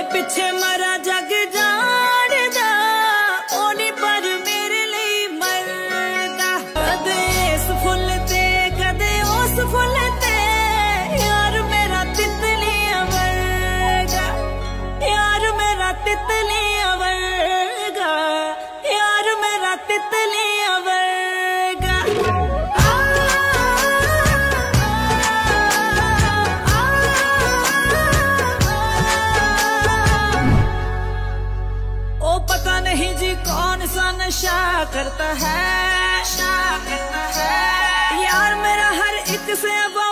पिछे मरा जग जाड़दा ओनी पर मेरे लिए मरदा कदे इस फुल ते कदे उस फुल ते यार मेरा तितलियां वर्गा यार मेरा तितलियां वर्गा यार मेरा तितलियां वर्गा ओ पता नहीं जी कौन सा नशा करता है यार मेरा हर एक से